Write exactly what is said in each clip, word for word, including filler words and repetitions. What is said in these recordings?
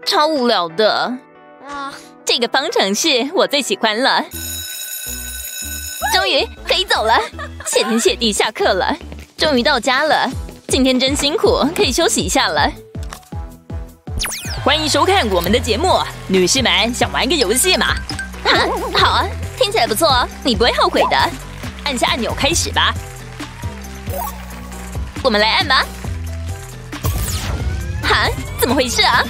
超无聊的啊！这个方程式我最喜欢了。终于可以走了，谢天谢地，下课了，终于到家了。今天真辛苦，可以休息一下了。 欢迎收看我们的节目，女士们想玩个游戏吗？ 啊，好啊，听起来不错，你不会后悔的。 按下按钮开始吧。 我们来按吧。哈，怎么回事啊？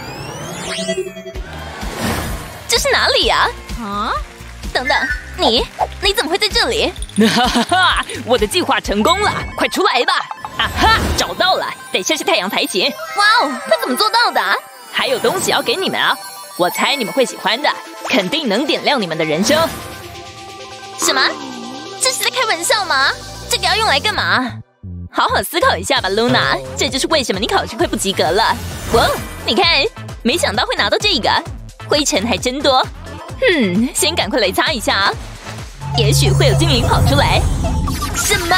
这是哪里啊？啊？等等，你你怎么会在这里？ 哈哈哈！我的计划成功了，快出来吧！啊哈，找到了，得晒晒太阳才行。 哇哦，他怎么做到的？ 还有东西要给你们啊，我猜你们会喜欢的，肯定能点亮你们的人生。 什么？这是在开玩笑吗？这个要用来干嘛？好好思考一下吧 ，Luna。这就是为什么你考试会不及格了。哇，你看，没想到会拿到这个，灰尘还真多。嗯，先赶快来擦一下，也许会有精灵跑出来。什么？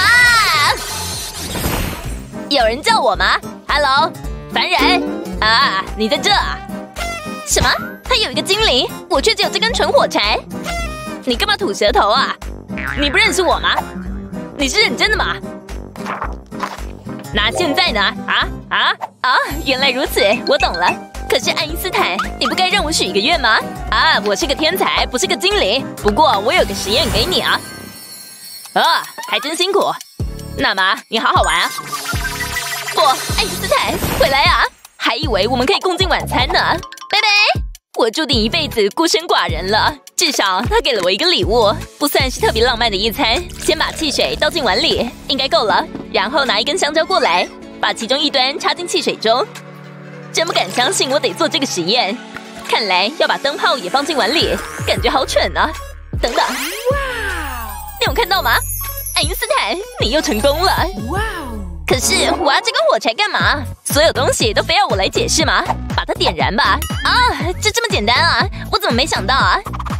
有人叫我吗 ？Hello， 凡人啊，你在这？什么？他有一个精灵，我却只有这根纯火柴。你干嘛吐舌头啊？ 你不认识我吗？你是认真的吗？那现在呢？啊啊啊！原来如此，我懂了。可是爱因斯坦，你不该让我许一个愿吗？ 啊，我是个天才，不是个精灵。不过我有个实验给你啊。啊，还真辛苦。那么你好好玩啊。 不，爱因斯坦，回来啊！还以为我们可以共进晚餐呢。拜拜。我注定一辈子孤身寡人了。至少他给了我一个礼物，不算是特别浪漫的一餐。先把汽水倒进碗里，应该够了。然后拿一根香蕉过来，把其中一端插进汽水中。真不敢相信我得做这个实验。看来要把灯泡也放进碗里，感觉好蠢啊！等等，哇！你有看到吗？爱因斯坦，你又成功了！哇！可是我要这根火柴干嘛？所有东西都非要我来解释吗？把它点燃吧！啊，就这么简单啊！我怎么没想到啊？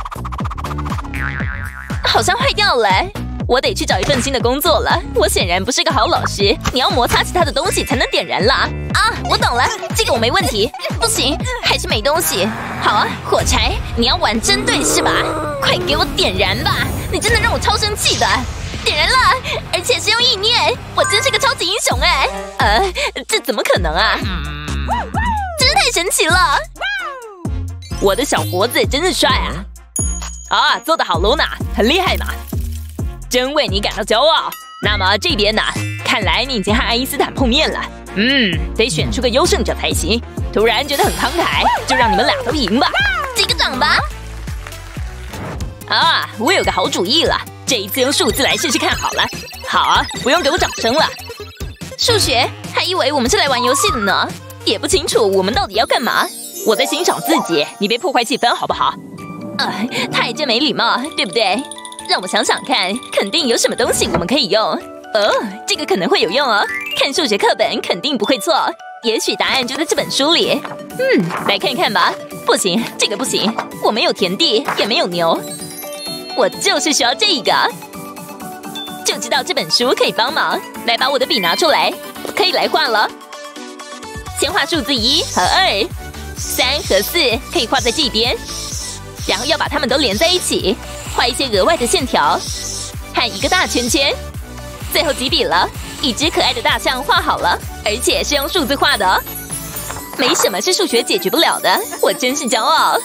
好像坏掉了，我得去找一份新的工作了。我显然不是个好老师，你要摩擦其他的东西才能点燃啦。啊，我懂了，这个我没问题。不行，还是没东西。好啊，火柴，你要玩针对是吧？快给我点燃吧！你真的让我超生气的。点燃了，而且是用意念，我真是个超级英雄哎！呃，这怎么可能啊？真是太神奇了！ 我的小伙子真是帅啊！啊，做得好 ，Luna， 很厉害嘛！真为你感到骄傲。那么这边呢？看来你已经和爱因斯坦碰面了。嗯，得选出个优胜者才行。突然觉得很慷慨，就让你们俩都赢吧。 击个掌吧！ 啊，我有个好主意了。这一次用数字来试试看好了。好啊，不用给我掌声了。 数学，还以为我们是来玩游戏的呢，也不清楚我们到底要干嘛。 我在欣赏自己，你别破坏气氛好不好？ 呃，太真没礼貌，对不对？让我想想看，肯定有什么东西我们可以用。哦，这个可能会有用哦。看数学课本肯定不会错，也许答案就在这本书里。嗯，来看看吧。不行，这个不行，我没有田地，也没有牛。我就是需要这个，就知道这本书可以帮忙。来，把我的笔拿出来，可以来画了。先画数字一和二，三和四可以画在这边，然后要把它们都连在一起，画一些额外的线条，和一个大圈圈。最后几笔了，一只可爱的大象画好了，而且是用数字画的哦。没什么是数学解决不了的，我真是骄傲。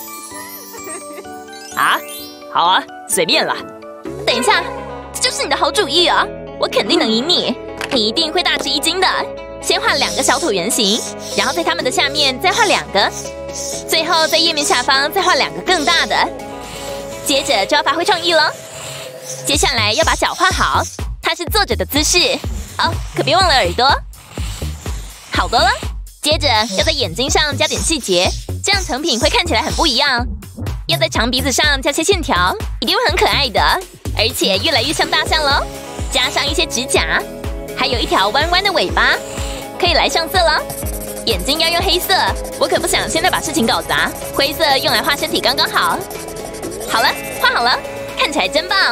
啊？好啊，随便了。 等一下，这就是你的好主意啊！我肯定能赢你，你一定会大吃一惊的。先画两个小椭圆形，然后在它们的下面再画两个，最后在页面下方再画两个更大的。接着就要发挥创意了。接下来要把脚画好，它是坐着的姿势。哦，可别忘了耳朵。好多了。接着要在眼睛上加点细节，这样成品会看起来很不一样。要在长鼻子上加些线条，一定会很可爱的，而且越来越像大象了。加上一些指甲，还有一条弯弯的尾巴，可以来上色了。眼睛要用黑色，我可不想现在把事情搞砸。灰色用来画身体刚刚好。好了，画好了，看起来真棒。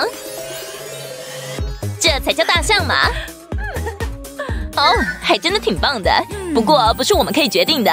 这才叫大象嘛！哦，还真的挺棒的。不过不是我们可以决定的。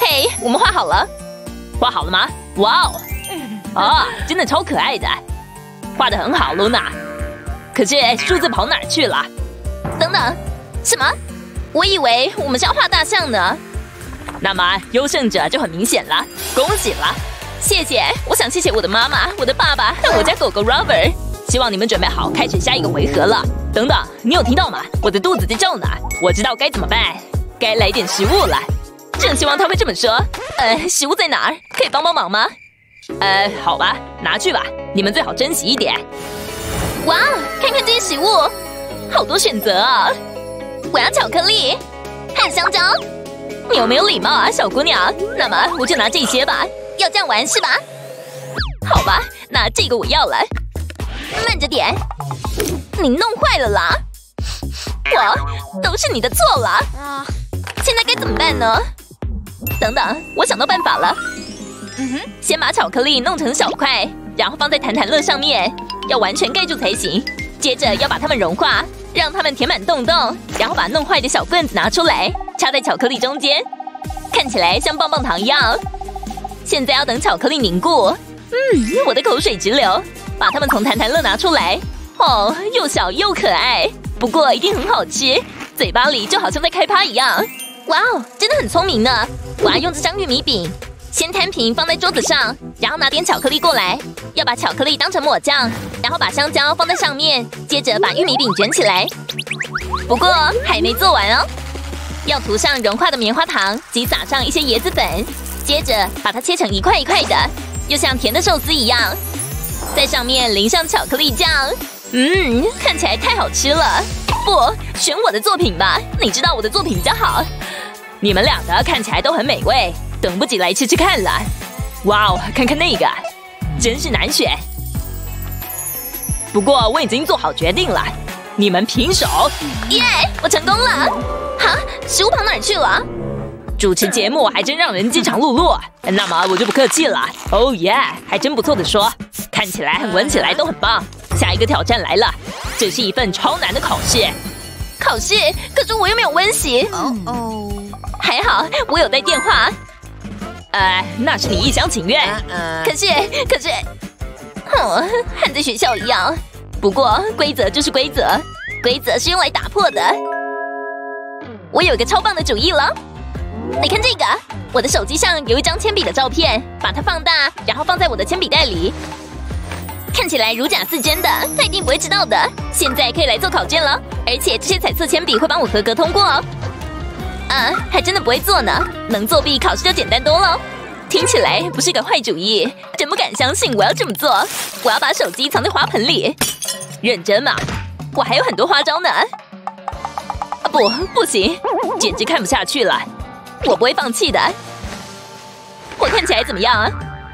嘿，我们画好了。 画好了吗？哇哦！啊，真的超可爱的，画得很好 ，Luna。可是数字跑哪儿去了？ 等等，什么？我以为我们是要画大象呢。 那么优胜者就很明显了，恭喜了！ 谢谢，我想谢谢我的妈妈、我的爸爸和我家狗狗 Robert。 希望你们准备好开始下一个回合了。等等，你有听到吗？我的肚子在叫呢，我知道该怎么办，该来点食物了。 正希望他会这么说。呃，食物在哪儿？可以帮帮忙吗？ 呃，好吧，拿去吧，你们最好珍惜一点。 哇，看看这些食物，好多选择啊！我要巧克力和香蕉。你有没有礼貌啊，小姑娘？那么我就拿这些吧。要这样玩是吧？好吧，那这个我要了。慢着点，你弄坏了啦！我都是你的错了。啊，现在该怎么办呢？等等，我想到办法了。嗯哼，先把巧克力弄成小块，然后放在弹弹乐上面，要完全盖住才行。接着要把它们融化，让它们填满洞洞，然后把弄坏的小棍子拿出来，插在巧克力中间，看起来像棒棒糖一样。现在要等巧克力凝固。嗯，我的口水直流。把它们从弹弹乐拿出来。哦，又小又可爱，不过一定很好吃，嘴巴里就好像在开趴一样。哇哦，真的很聪明呢！我要用这张玉米饼，先摊平放在桌子上，然后拿点巧克力过来，要把巧克力当成抹酱，然后把香蕉放在上面，接着把玉米饼卷起来。不过还没做完哦，要涂上融化的棉花糖及撒上一些椰子粉，接着把它切成一块一块的，又像甜的寿司一样，在上面淋上巧克力酱。嗯，看起来太好吃了。不，选我的作品吧，你知道我的作品比较好。 你们两个看起来都很美味，等不及来吃吃看了。哇哦，看看那个，真是难选。不过我已经做好决定了，你们平手。 耶，我成功了！哈，食物跑哪儿去了？ 主持节目还真让人饥肠辘辘。那么我就不客气了。哦耶，还真不错的说，看起来和闻起来都很棒。下一个挑战来了，这是一份超难的考试。 考试？可是我又没有温习。哦哦，还好我有带电话。 呃，那是你一厢情愿。 可是，可是，哼，和在学校一样。不过规则就是规则，规则是用来打破的。我有一个超棒的主意了。你看这个，我的手机上有一张铅笔的照片，把它放大，然后放在我的铅笔袋里。看起来如假似真的，他一定不会知道的。现在可以来做考卷了，而且这些彩色铅笔会帮我合格通过哦。啊，还真的不会做呢，能作弊考试就简单多了。听起来不是个坏主意，真不敢相信我要这么做。我要把手机藏在花盆里。认真嘛，我还有很多花招呢。啊不，不行，简直看不下去了。我不会放弃的。我看起来怎么样啊？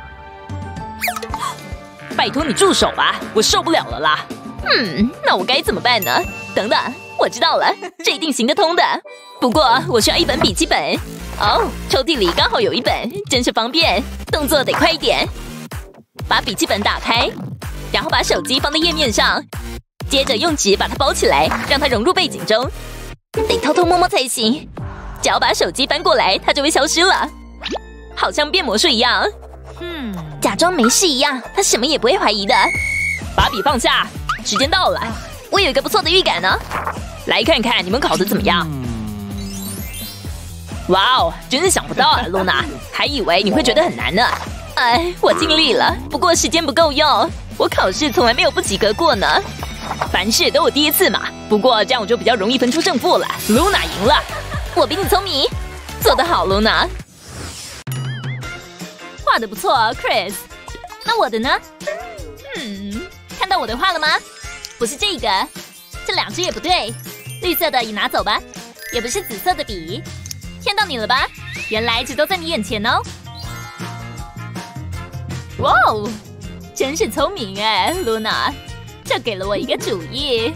拜托你住手吧，我受不了了啦！ 嗯，那我该怎么办呢？等等，我知道了，这一定行得通的。不过我需要一本笔记本。哦，抽屉里刚好有一本，真是方便。动作得快一点。把笔记本打开，然后把手机放在页面上，接着用纸把它包起来，让它融入背景中。得偷偷摸摸才行。只要把手机翻过来，它就会消失了，好像变魔术一样。嗯，假装没事一样，他什么也不会怀疑的。 把笔放下，时间到了。 我有一个不错的预感呢。 来看看你们考得怎么样。哇哦，真是想不到啊，露娜，还以为你会觉得很难呢。 哎，我尽力了，不过时间不够用。我考试从来没有不及格过呢。 凡事都有第一次嘛。不过这样我就比较容易分出胜负了。露娜赢了。 我比你聪明，做得好，露娜。画得不错 ，Chris。那我的呢？嗯，看到我的画了吗？不是这个，这两只也不对。绿色的也拿走吧，也不是紫色的笔。骗到你了吧？原来这都在你眼前哦。哇哦，真是聪明哎，露娜，这给了我一个主意。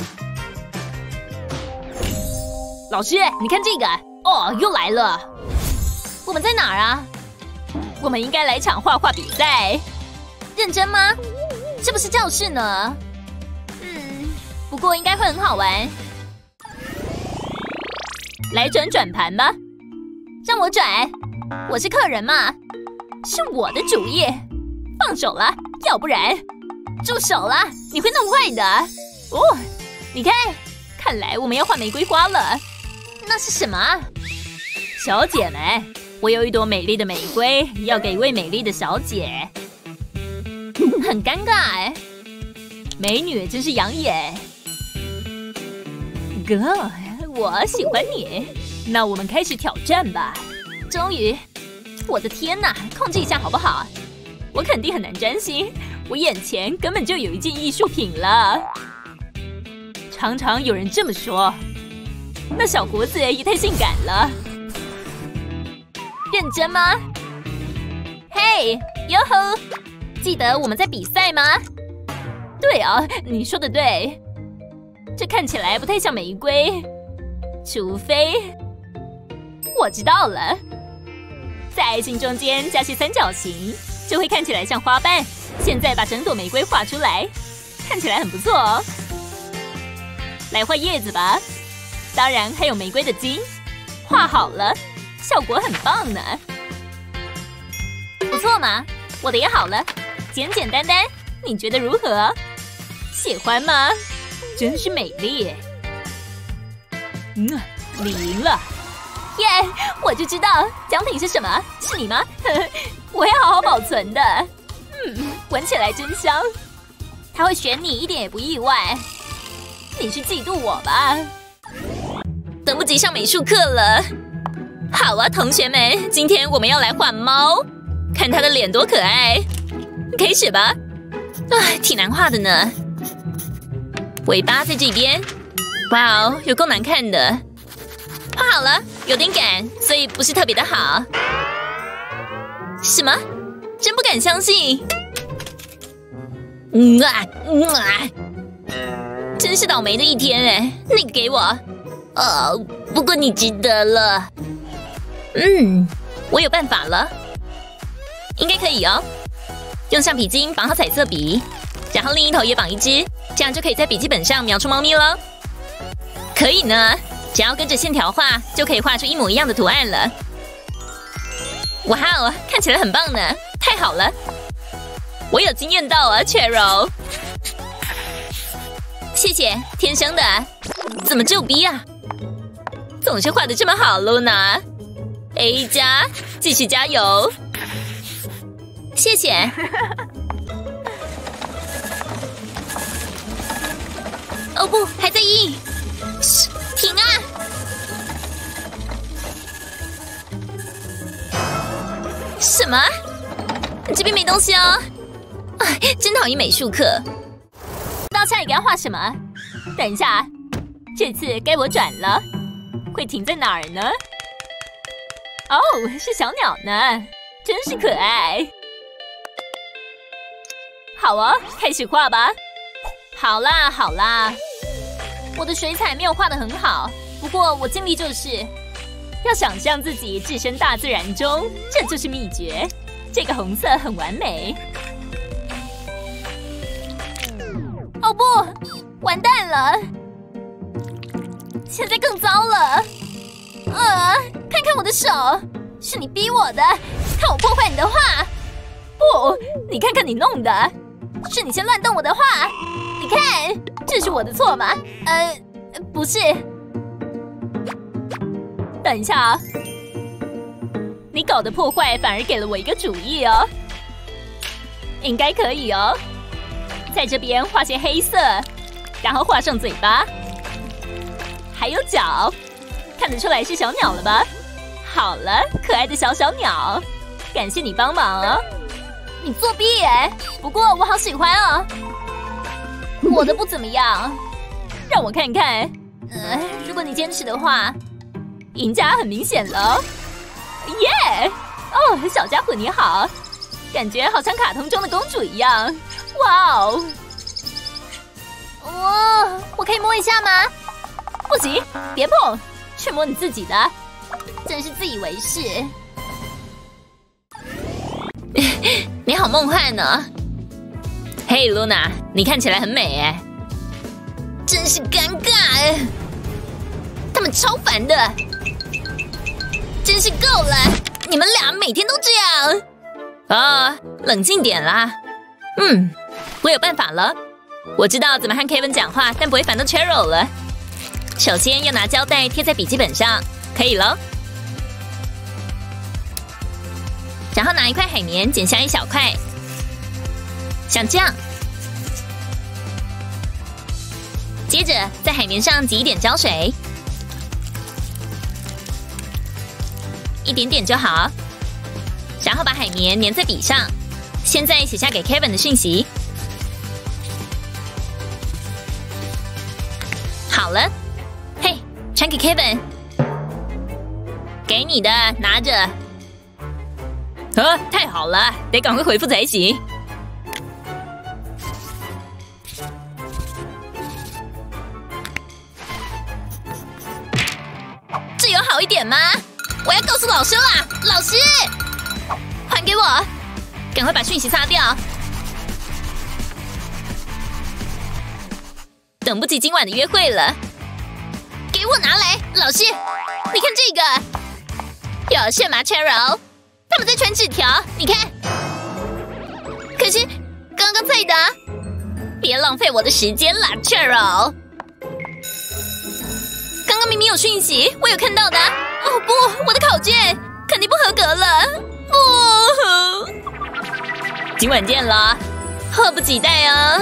老师，你看这个哦，又来了。我们在哪儿啊？我们应该来场画画比赛。认真吗？是不是教室呢？嗯，不过应该会很好玩。来转转盘吧，让我转。 我是客人嘛，是我的主意。放手了，要不然住手了，你会弄坏的。哦，你看，看来我们要换玫瑰花了。那是什么？ 小姐们，我有一朵美丽的玫瑰，要给一位美丽的小姐。 很尴尬哎。 美女真是养眼。 哥，我喜欢你。 那我们开始挑战吧。 终于，我的天哪，控制一下好不好？ 我肯定很难专心，我眼前根本就有一件艺术品了。常常有人这么说。那小胡子也太性感了。 认真吗？嘿，哟吼！记得我们在比赛吗？ 对啊，你说的对。这看起来不太像玫瑰，除非……我知道了，在爱心中间加些三角形，就会看起来像花瓣。现在把整朵玫瑰画出来，看起来很不错哦。来画叶子吧，当然还有玫瑰的茎。画好了，效果很棒呢。 不错嘛，我的也好了，简简单单，你觉得如何？ 喜欢吗？真是美丽。嗯，你赢了。 耶！ Yeah, 我就知道奖品是什么，是你吗？ 我会好好保存的。嗯，闻起来真香。 他会选你一点也不意外。 你是嫉妒我吧？ 等不及上美术课了。好啊，同学们，今天我们要来画猫，看它的脸多可爱。开始吧。唉，挺难画的呢。尾巴在这边。哇哦，有够难看的。画好了，有点赶，所以不是特别的好。什么？真不敢相信！嗯啊嗯啊！真是倒霉的一天哎！那个给我。呃，不过你值得了。嗯，我有办法了，应该可以哦。用橡皮筋绑好彩色笔，然后另一头也绑一支，这样就可以在笔记本上描出猫咪了。可以呢。只要跟着线条画，就可以画出一模一样的图案了。哇哦，看起来很棒呢！太好了，我有惊艳到啊 ，Cheryl。谢谢，天生的。怎么只有 B 啊？总是画的这么好 ，Luna。A 加，继续加油。谢谢。哦不，还在 E。停啊！什么？这边没东西哦。哎，真讨厌美术课。到下一个要画什么？ 等一下，这次该我转了。会停在哪儿呢？哦，是小鸟呢，真是可爱。好哦，开始画吧。 好啦，好啦。我的水彩没有画得很好，不过我尽力就是。 要想象自己置身大自然中，这就是秘诀。这个红色很完美。 哦不，完蛋了！现在更糟了。呃，看看我的手，是你逼我的。看我破坏你的画。 不，你看看你弄的， 是你先乱动我的画。你看，这是我的错吗？呃，不是。 等一下啊！你搞的破坏反而给了我一个主意哦。应该可以哦。在这边画些黑色，然后画上嘴巴，还有脚，看得出来是小鸟了吧？好了，可爱的小小鸟，感谢你帮忙哦。 你作弊耶！不过我好喜欢哦。我的不怎么样， 让我看看。 呃，如果你坚持的话。 赢家很明显了，耶！哦，小家伙你好，感觉好像卡通中的公主一样。哇哦！ 哇，我可以摸一下吗？ 不行，别碰，去摸你自己的。 真是自以为是。你好梦幻呢。嘿 ，Luna， 你看起来很美哎。真是尴尬哎，他们超烦的。真是够了！ 你们俩每天都这样啊！冷静点啦。嗯，我有办法了。我知道怎么和 Kevin 讲话，但不会烦到 Cheryl 了。首先要拿胶带贴在笔记本上，可以咯。然后拿一块海绵剪下一小块，像这样。接着在海绵上挤一点胶水，一点点就好。然后把海绵粘在笔上。现在写下给 Kevin 的讯息。好了，嘿，传给 Kevin。给你的，拿着。啊，太好了，得赶快回复才行。 这有好一点吗？我要告诉老师啦！老师，还给我， 赶快把讯息擦掉。等不及今晚的约会了。 给我拿来，老师，你看这个，有事吗 ，Cheryl？ 他们在传纸条，你看。可是刚刚在的，别浪费我的时间啦 ，Cheryl。刚刚明明有讯息，我有看到的。哦不，我的考卷肯定不合格了。不， 今晚见了， 迫不及待啊！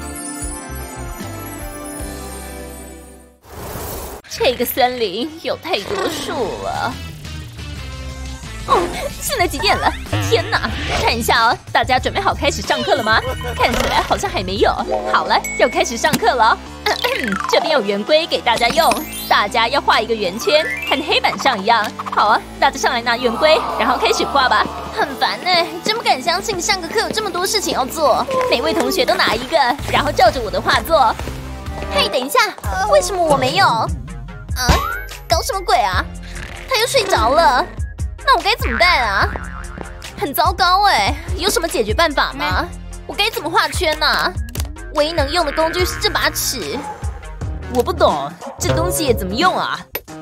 这个森林有太多树了。哦，现在几点了？天哪！看一下哦，大家准备好开始上课了吗？看起来好像还没有。好了，要开始上课了。咳咳这边有圆规给大家用，大家要画一个圆圈，和黑板上一样。好啊，大家上来拿圆规，然后开始画吧。很烦呢，真不敢相信上个课有这么多事情要做。每位同学都拿一个，然后照着我的画作。嘿，等一下，为什么我没有？啊，搞什么鬼啊？他又睡着了。那我该怎么办啊？很糟糕哎，有什么解决办法吗？我该怎么画圈呢、啊？唯一能用的工具是这把尺。 我不懂，这东西怎么用啊？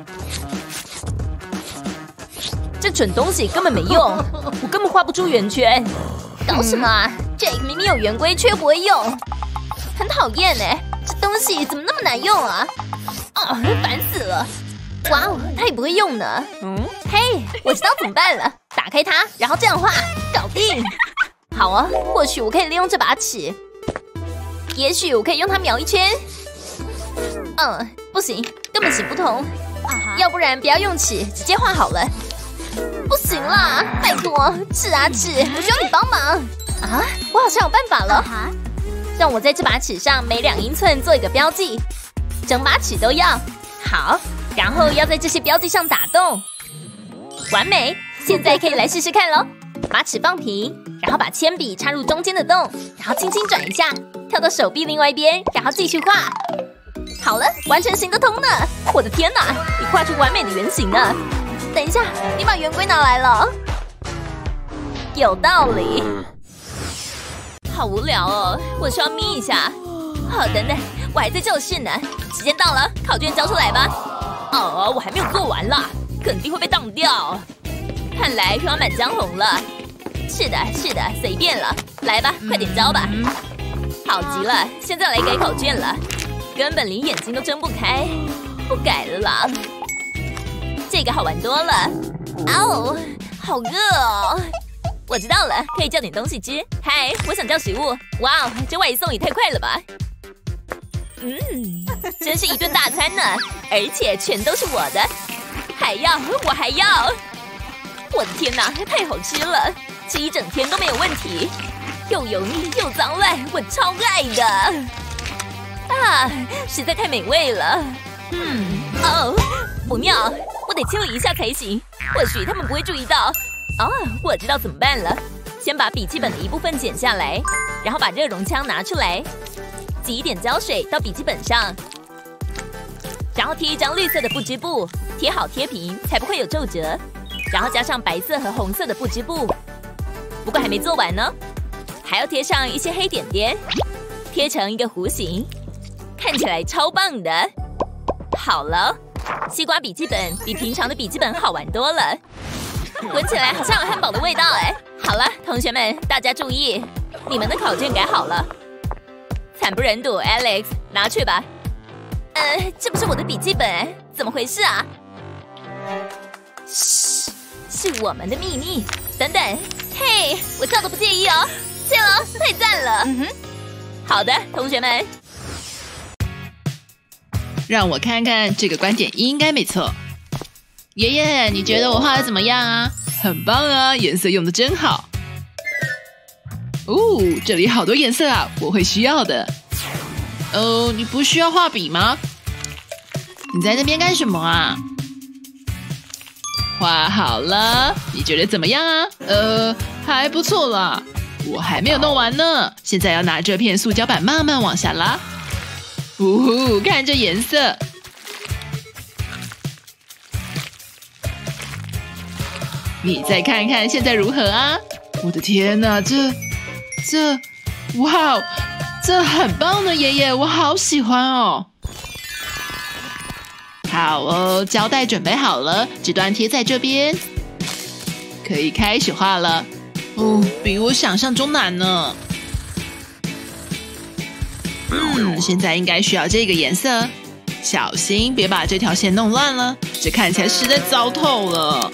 这蠢东西根本没用，我根本画不出圆圈。 搞什么啊 ？Jake 明明有圆规，却不会用，很讨厌哎！这东西怎么那么难用啊？啊，烦死了！哇哦，他也不会用呢。嗯，嘿，我知道怎么办了。打开它，然后这样画，搞定。好啊，或许我可以利用这把尺，也许我可以用它描一圈。嗯，不行，根本行不通。要不然不要用尺，直接画好了。不行啦，拜托，尺啊尺，我需要你帮忙。啊，我好像有办法了。让我在这把尺上每两英寸做一个标记，整把尺都要。好。然后要在这些标记上打洞，完美！现在可以来试试看咯。把尺放平，然后把铅笔插入中间的洞，然后轻轻转一下，跳到手臂另外一边，然后继续画。好了，完全行得通呢！我的天哪，你画出完美的圆形呢！等一下，你把圆规拿来了，有道理。好无聊哦，我需要眯一下。哦，等等，我还在教室呢。时间到了，考卷交出来吧。哦，我还没有做完啦，肯定会被当掉。看来又要满江红了。是的，是的，随便了。来吧，快点交吧。好极了，现在来改考卷了，根本连眼睛都睁不开。不改了啦。这个好玩多了。哦，好饿哦。我知道了，可以叫点东西吃。嗨，我想叫食物。哇哦，这外送也太快了吧！嗯，真是一顿大餐呢，而且全都是我的。还要，我还要！我的天哪，太好吃了，吃一整天都没有问题。又油腻又脏乱，我超爱的。啊，实在太美味了。嗯，哦，不妙，我得清理一下才行。或许他们不会注意到。哦，我知道怎么办了。先把笔记本的一部分剪下来，然后把热熔枪拿出来。挤一点胶水到笔记本上，然后贴一张绿色的不织布，贴好贴平，才不会有皱褶。然后加上白色和红色的不织布。不过还没做完呢，还要贴上一些黑点点，贴成一个弧形，看起来超棒的。好了，西瓜笔记本比平常的笔记本好玩多了。 闻起来好像有汉堡的味道哎。好了，同学们，大家注意，你们的考卷改好了。惨不忍睹 ，Alex， 拿去吧。呃，这不是我的笔记本，怎么回事啊？嘘，是我们的秘密。等等，嘿，我叫都不介意哦。谢了，太赞了。嗯哼，好的，同学们。 让我看看，这个观点应该没错。爷爷，你觉得我画的怎么样啊？很棒啊，颜色用的真好。哦，这里好多颜色啊，我会需要的。哦，你不需要画笔吗？你在那边干什么啊？画好了，你觉得怎么样啊？呃，还不错啦。我还没有弄完呢，现在要拿这片塑胶板慢慢往下拉。呜呼，看这颜色。你再看看现在如何啊？我的天哪，这这，哇，这很棒的，爷爷，我好喜欢哦。好哦，胶带准备好了，这段贴在这边，可以开始画了。哦，比我想象中难呢。嗯，现在应该需要这个颜色，小心别把这条线弄乱了，这看起来实在糟透了。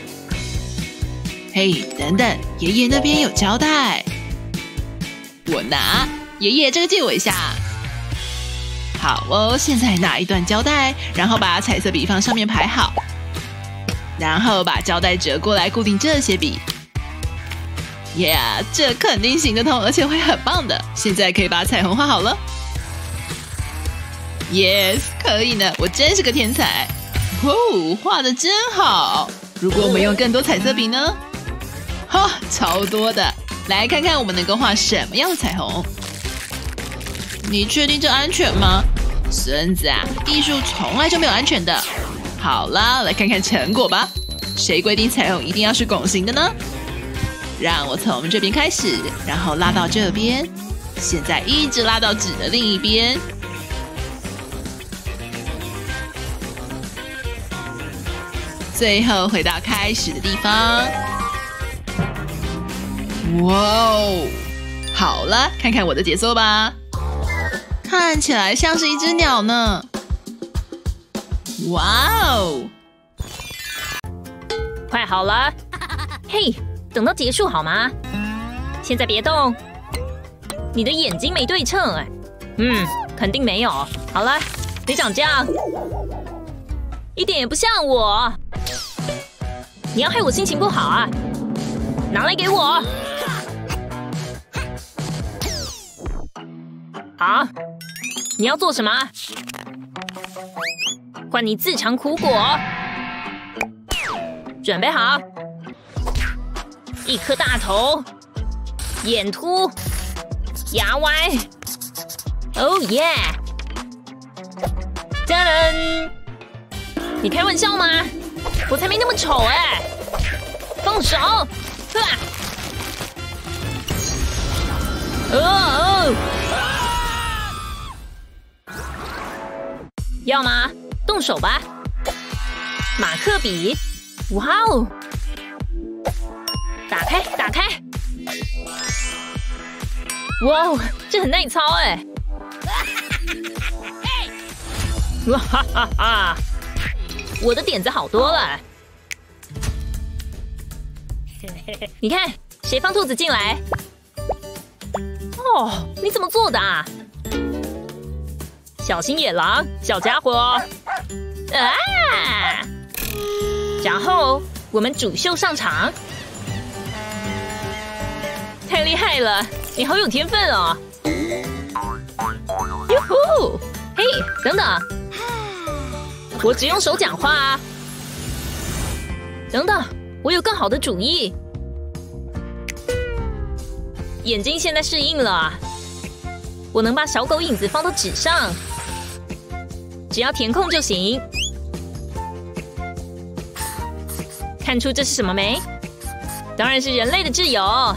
嘿，等等，爷爷那边有胶带，我拿。爷爷，这个借我一下。好哦，现在拿一段胶带，然后把彩色笔放上面排好，然后把胶带折过来固定这些笔。Yeah， 这肯定行得通，而且会很棒的。现在可以把彩虹画好了。Yes， 可以呢，我真是个天才。哦，画得真好。如果我们用更多彩色笔呢？哈、哦，超多的。来看看我们能够画什么样的彩虹。你确定这安全吗？孙子啊，艺术从来就没有安全的。好啦，来看看成果吧。谁规定彩虹一定要是拱形的呢？让我从这边开始，然后拉到这边，现在一直拉到纸的另一边。最后回到开始的地方。哇哦，好了，看看我的解说吧。看起来像是一只鸟呢。哇哦， 快好了。嘿，等到结束好吗？现在别动。你的眼睛没对称哎。嗯，肯定没有。好了，别长这样，一点也不像我。你要害我心情不好啊？拿来给我。好，你要做什么？换你自尝苦果。准备好。一颗大头，眼凸，牙歪。哦耶！噔噔！你开玩笑吗？我才没那么丑哎！放手！啊！哦！要吗？动手吧！马克笔，哇哦！打开，打开！哇哦，这很耐操哎！哇哈哈哈！我的点子好多了。你看，谁放兔子进来？哦，你怎么做的啊？小心野狼，小家伙！啊！然后我们主秀上场。太厉害了，你好有天分哦！哟呼！嘿，等等，我只用手讲话啊！等等，我有更好的主意。眼睛现在适应了，我能把小狗影子放到纸上，只要填空就行。看出这是什么没？当然是人类的挚友。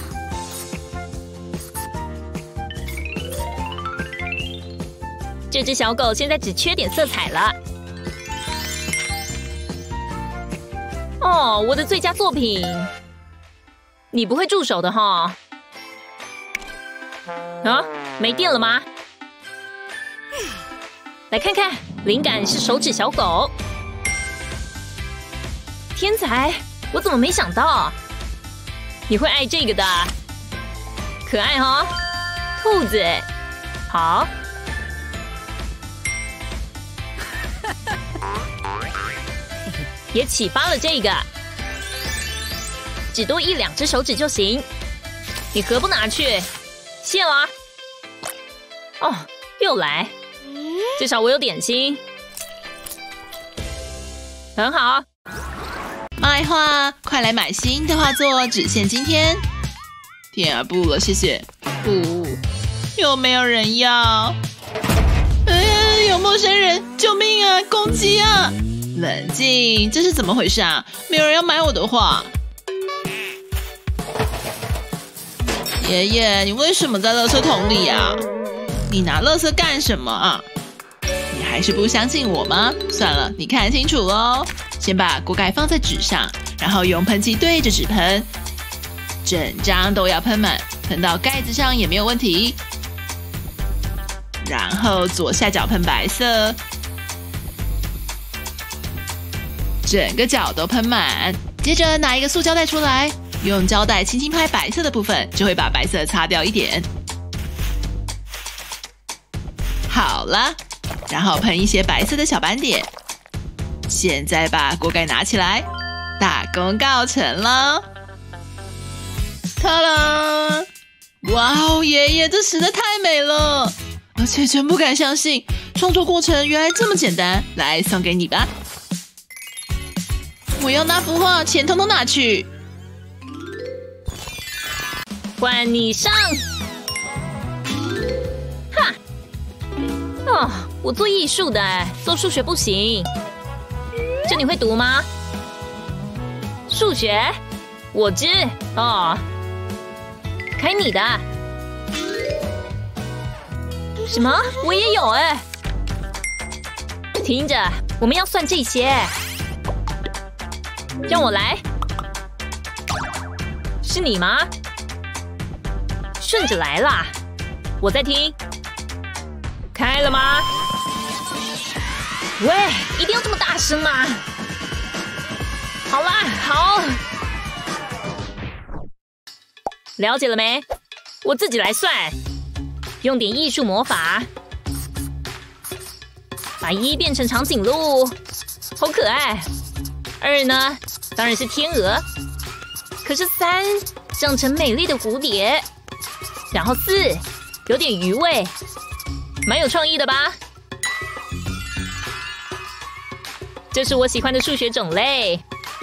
这只小狗现在只缺点色彩了。哦， 哦，我的最佳作品！你不会助手的哈？啊，没电了吗？来看看，灵感是手指小狗。天才！我怎么没想到？你会爱这个的，可爱哈、哦！兔子，好。也启发了这个，只多一两只手指就行。你何不拿去？谢了。哦，又来，至少我有点心，很好。 卖画，快来买新的画作，只限今天。天啊，不了，谢谢。不，有没有人要？哎呀，有陌生人！救命啊！攻击啊！冷静，这是怎么回事啊？没有人要买我的画。爷爷，你为什么在垃圾桶里啊？你拿垃圾干什么啊？你还是不相信我吗？算了，你看清楚喽。先把锅盖放在纸上，然后用喷剂对着纸喷，整张都要喷满，喷到盖子上也没有问题。然后左下角喷白色，整个角都喷满。接着拿一个塑胶袋出来，用胶带轻轻拍白色的部分，就会把白色擦掉一点。好了，然后喷一些白色的小斑点。现在把锅盖拿起来，大功告成了！ta啦！哇哦，爷爷，这实在太美了，而且真不敢相信，创作过程原来这么简单。来，送给你吧。我要那幅画，钱通通拿去。 换你上！哈！哦，我做艺术的，做数学不行。这你会读吗？数学，我知哦。开你的。什么？我也有哎。听着，我们要算这些。让我来。是你吗？顺着来啦。我在听。开了吗？喂，一定要这么大声吗？好啦，好，了解了没？我自己来算，用点艺术魔法，把一变成长颈鹿，好可爱。二呢，当然是天鹅，可是三长成美丽的蝴蝶，然后四有点鱼味，蛮有创意的吧？这是我喜欢的数学种类。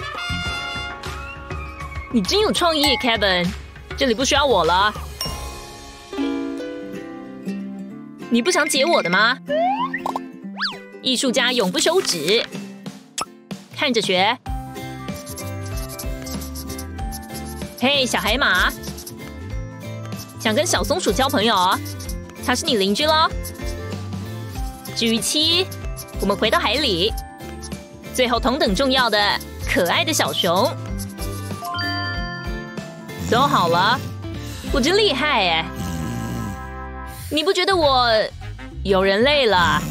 你真有创意 ，Kevin。这里不需要我了。你不想解我的吗？艺术家永不休止。看着学。嘿，小海马，想跟小松鼠交朋友？他是你邻居咯。至于七，我们回到海里。最后同等重要的，可爱的小熊。都好了，我真厉害哎！你不觉得我有人类了？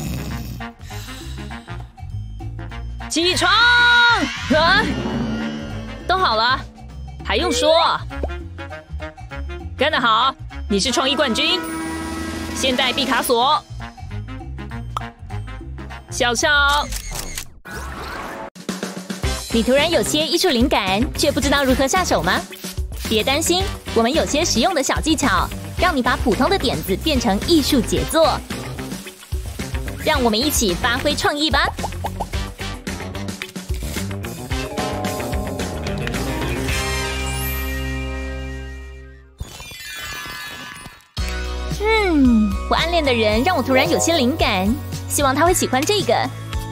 起床！啊，都好了，还用说？干得好，你是创意冠军。现代毕卡索，小乔。你突然有些艺术灵感，却不知道如何下手吗？别担心，我们有些实用的小技巧，让你把普通的点子变成艺术杰作。让我们一起发挥创意吧！嗯，我暗恋的人让我突然有些灵感，希望他会喜欢这个。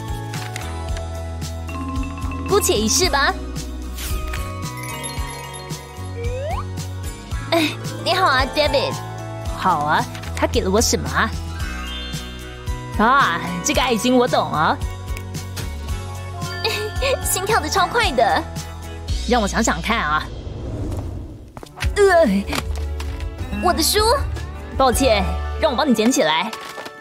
姑且一试吧。哎，你好啊 ，David。好啊，他给了我什么啊？啊，这个爱心我懂啊。心跳的超快的。 让我想想看啊。呃，我的书，抱歉，让我帮你捡起来。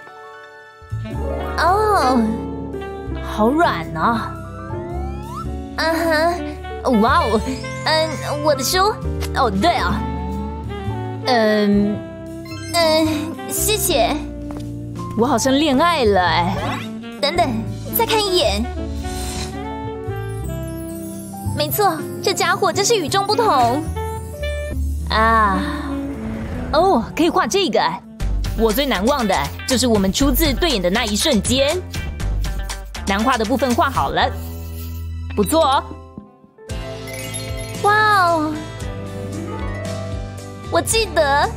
哦，好软啊！啊哈，哇哦，嗯，我的书。哦，对啊，嗯嗯，谢谢。我好像恋爱了哎。等等，再看一眼。没错，这家伙真是与众不同。啊，哦，可以画这个。我最难忘的就是我们初次对眼的那一瞬间。难画的部分画好了，不错哦。哇哦，我记得，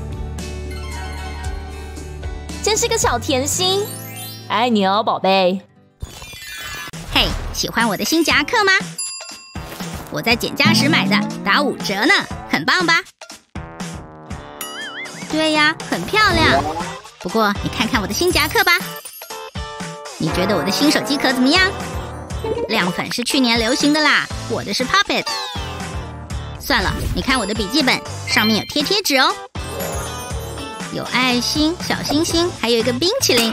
真是个小甜心。爱你哦，宝贝。 嘿，喜欢我的新夹克吗？我在减价时买的，打五折呢，很棒吧？对呀，很漂亮。不过你看看我的新夹克吧。你觉得我的新手机壳怎么样？亮粉是去年流行的啦，我的是 Puppet。算了，你看我的笔记本，上面有贴贴纸哦，有爱心、小星星，还有一个冰淇淋。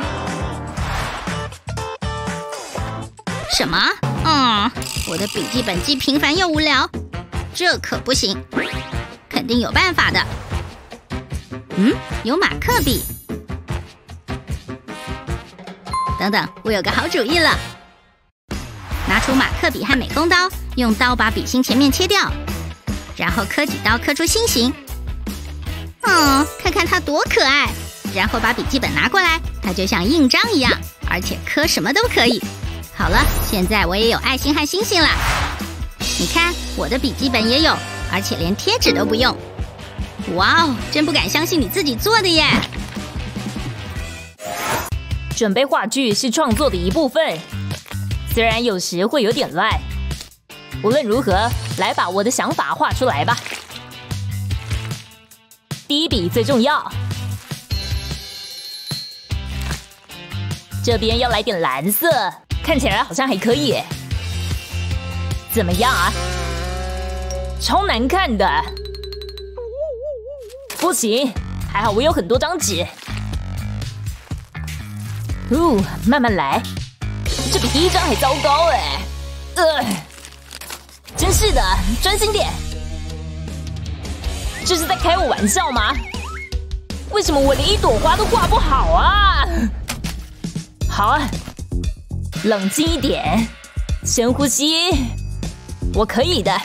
什么？嗯，我的笔记本既平凡又无聊，这可不行，肯定有办法的。嗯，有马克笔。等等，我有个好主意了。拿出马克笔和美工刀，用刀把笔芯前面切掉，然后刻几刀刻出心形。嗯，看看它多可爱。然后把笔记本拿过来，它就像印章一样，而且刻什么都可以。好了，现在我也有爱心和星星了。你看，我的笔记本也有，而且连贴纸都不用。哇哦，真不敢相信你自己做的耶！ 准备话剧是创作的一部分，虽然有时会有点乱。无论如何，来把我的想法画出来吧。第一笔最重要，这边要来点蓝色，看起来好像还可以。怎么样啊？超难看的。不行，还好我有很多张纸。哦，慢慢来，这比第一张还糟糕哎！呃，真是的，专心点。这是在开我玩笑吗？为什么我连一朵花都画不好啊？好啊，冷静一点，深呼吸，我可以的，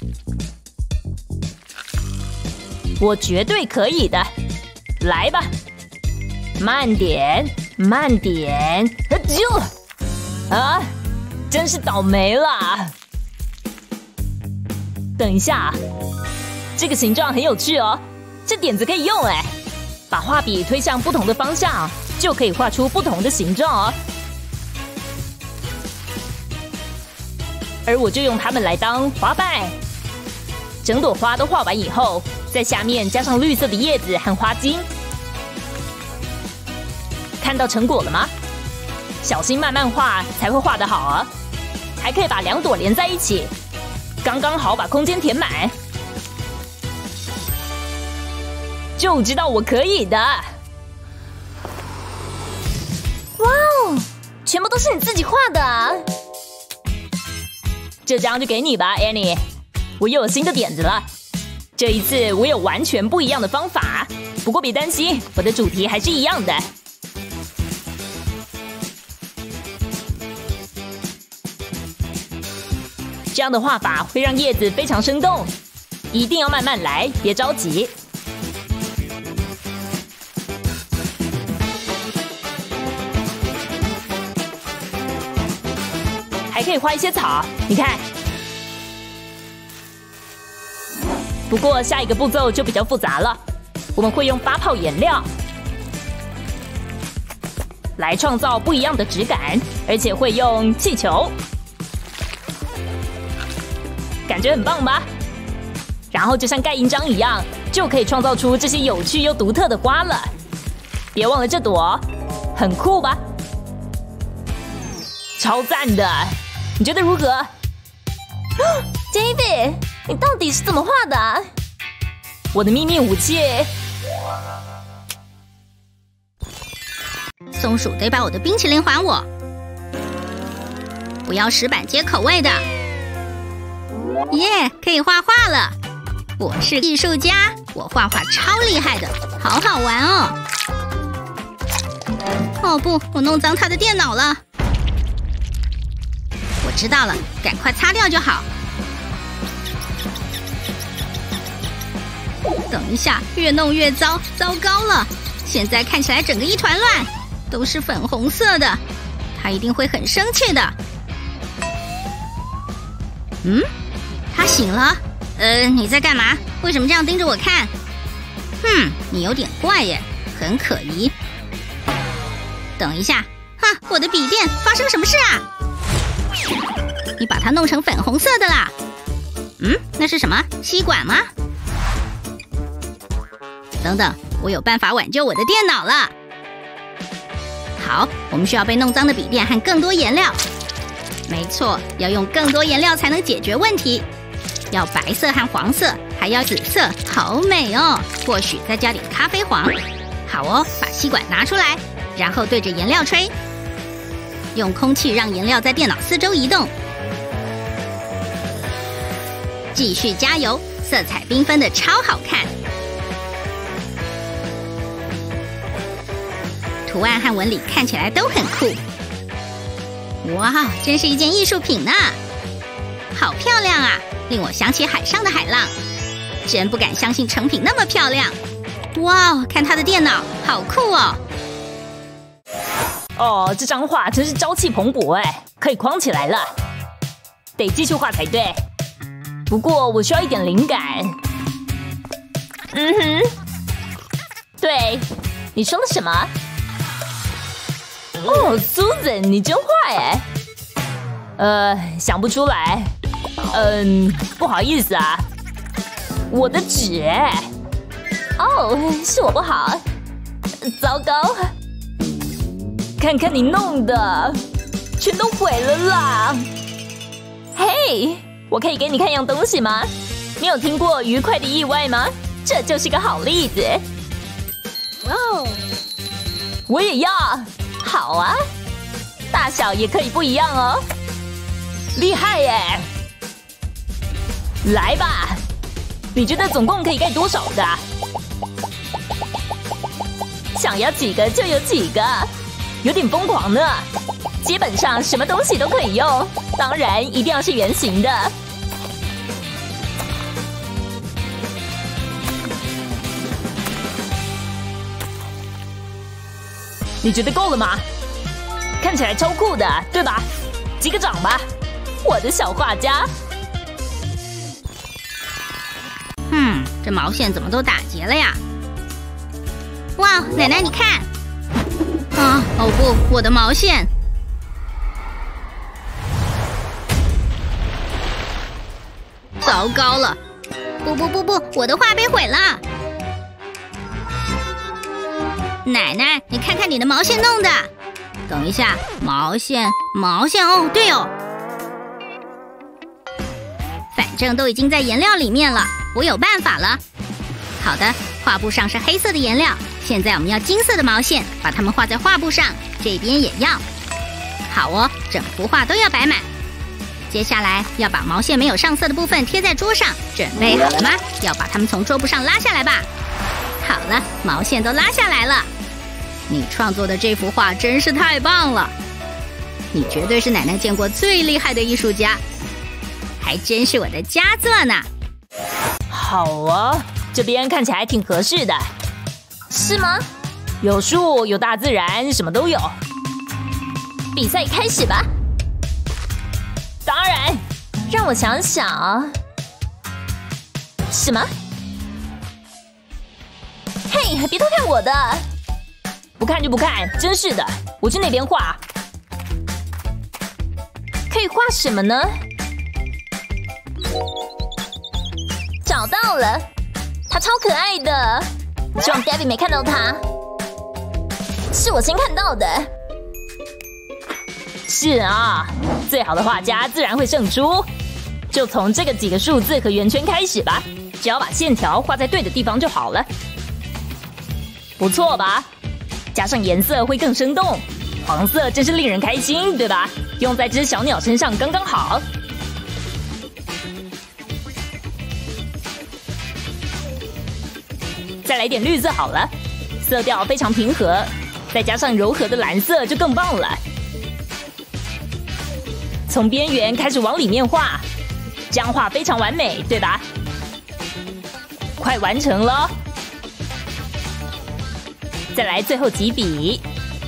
我绝对可以的，来吧，慢点。慢点，就啊，真是倒霉了。等一下，这个形状很有趣哦，这点子可以用哎。把画笔推向不同的方向，就可以画出不同的形状哦。而我就用它们来当花瓣。整朵花都画完以后，在下面加上绿色的叶子和花茎。看到成果了吗？小心慢慢画才会画得好啊！还可以把两朵连在一起，刚刚好把空间填满。就知道我可以的！哇哦，全部都是你自己画的啊！这张就给你吧 ，Annie。我又有新的点子了，这一次我有完全不一样的方法。不过别担心，我的主题还是一样的。这样的画法会让叶子非常生动，一定要慢慢来，别着急。还可以画一些草，你看。不过下一个步骤就比较复杂了，我们会用发泡颜料来创造不一样的质感，而且会用气球。感觉很棒吧？然后就像盖印章一样，就可以创造出这些有趣又独特的花了。别忘了这朵，很酷吧？超赞的！你觉得如何 ？David， 你到底是怎么画的啊？ 我的秘密武器。 松鼠得把我的冰淇淋还我。我要石板街口味的。耶，可以画画了！我是艺术家，我画画超厉害的，好好玩哦！哦不，我弄脏他的电脑了。我知道了，赶快擦掉就好。等一下，越弄越糟，糟糕了！现在看起来整个一团乱，都是粉红色的，他一定会很生气的。嗯，他醒了。呃，你在干嘛？为什么这样盯着我看？哼，你有点怪耶，很可疑。等一下，哈，我的笔电发生什么事啊？你把它弄成粉红色的啦？嗯，那是什么？吸管吗？等等，我有办法挽救我的电脑了。好，我们需要被弄脏的笔电和更多颜料。没错，要用更多颜料才能解决问题。要白色和黄色，还要紫色，好美哦！或许再加点咖啡黄。好哦，把吸管拿出来，然后对着颜料吹，用空气让颜料在电脑四周移动。继续加油，色彩缤纷的超好看。图案和纹理看起来都很酷。哇，真是一件艺术品呢！好漂亮啊，令我想起海上的海浪。真不敢相信成品那么漂亮。哇，看他的电脑，好酷哦！ 哦，这张画真是朝气蓬勃哎，可以框起来了。得继续画才对。不过我需要一点灵感。嗯哼，对，你说了什么？哦，苏子，你真坏哎！呃，想不出来。嗯，不好意思啊。我的纸哎。 哦，是我不好。糟糕！ 看看你弄的，全都毁了啦！ 嘿，我可以给你看样东西吗？你有听过愉快的意外吗？这就是个好例子。 哦，我也要。 好啊，大小也可以不一样哦。 厉害耶！来吧，你觉得总共可以盖多少个？ 想要几个就有几个， 有点疯狂呢。 基本上什么东西都可以用，当然一定要是圆形的。 你觉得够了吗？看起来超酷的，对吧？击个掌吧， 我的小画家。 嗯，这毛线怎么都打结了呀？哇，奶奶你看！啊，哦不，我的毛线！糟糕了！不不不不，我的画被毁了！奶奶，你看看你的毛线弄的。等一下，毛线，毛线哦，对哦。反正都已经在颜料里面了，我有办法了。好的，画布上是黑色的颜料，现在我们要金色的毛线，把它们画在画布上，这边也要。好哦，整幅画都要摆满。接下来要把毛线没有上色的部分贴在桌上，准备好了吗？要把它们从桌布上拉下来吧。好了，毛线都拉下来了。你创作的这幅画真是太棒了，你绝对是奶奶见过最厉害的艺术家，还真是我的佳作呢。 好啊，这边看起来挺合适的。 是吗？ 有树，有大自然，什么都有。 比赛开始吧。 当然， 让我想想。什么？嘿，别偷看我的！ 不看就不看，真是的。我去那边画。 可以画什么呢？找到了，它超可爱的。希望 Debbie 没看到它。是我先看到的。 是啊，最好的画家自然会胜出。 就从这个几个数字和圆圈开始吧，只要把线条画在对的地方就好了。不错吧？加上颜色会更生动，黄色真是令人开心，对吧？用在这只小鸟身上刚刚好。再来点绿色好了，色调非常平和，再加上柔和的蓝色就更棒了。从边缘开始往里面画，这样画非常完美，对吧？快完成了，再来最后几笔。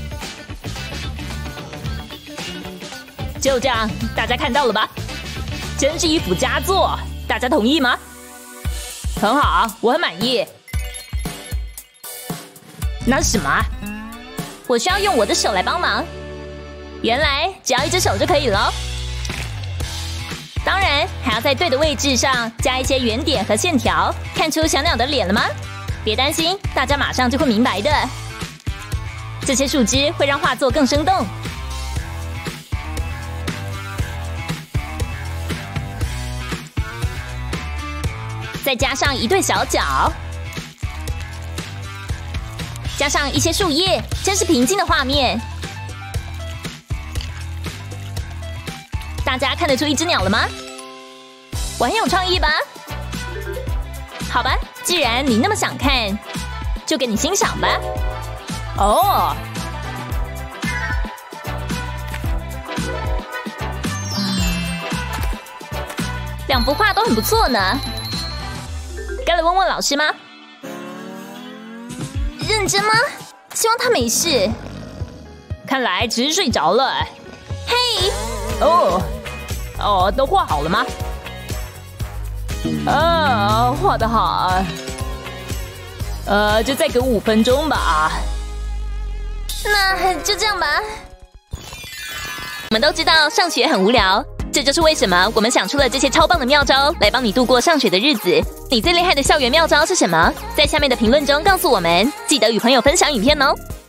就这样，大家看到了吧？真是一幅佳作，大家同意吗？很好，我很满意。那是什么啊？ 我需要用我的手来帮忙。 原来只要一只手就可以了。 当然，还要在对的位置上加一些圆点和线条，看出小鸟的脸了吗？别担心，大家马上就会明白的。这些树枝会让画作更生动。再加上一对小脚，加上一些树叶，真是平静的画面。大家看得出一只鸟了吗？我很有创意吧？好吧，既然你那么想看，就给你欣赏吧。 哦， 两幅画都很不错呢。该来问问老师吗？认真吗？希望他没事。 看来只是睡着了。 嘿， 哦，哦，都画好了吗？啊，画得好。呃，就再给五分钟吧。 那就这样吧。我们都知道上学很无聊，这就是为什么我们想出了这些超棒的妙招来帮你度过上学的日子。你最厉害的校园妙招是什么？在下面的评论中告诉我们，记得与朋友分享影片哦。